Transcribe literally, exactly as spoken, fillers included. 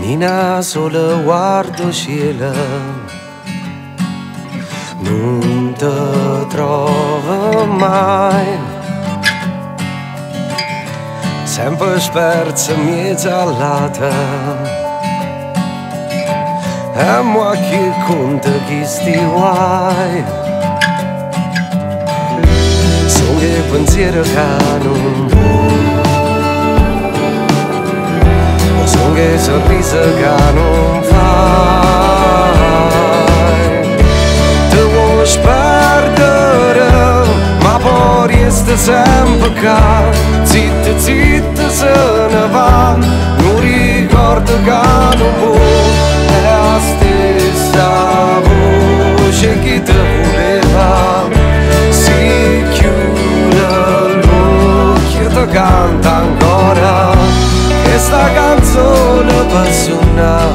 Nina solo guardo cielo, non ti trovo mai. Sempre spersa in mezzo all'ata, e mo che conta chi sti guai. Sono che pensiero che non vuoi, sono che sorriso che non fai. Ti vuoi sperdere, ma poi resta sempre qua. Zitta, zitta se ne va, non ricordo che non vuoi. È la stessa voce che ti voleva. Si chiude l'occhio, ti canta ancora questa canzone per suonare.